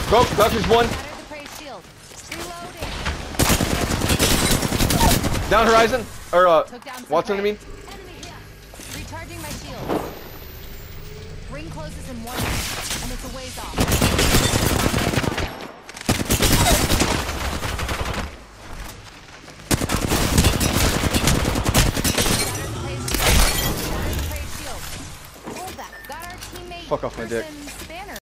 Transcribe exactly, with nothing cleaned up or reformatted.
Broke. Doctor's one. Down Horizon. Or, uh, Watson, I mean. Recharging my shield. Ring closes in one minute, and it's a ways off. Fuck off my dick.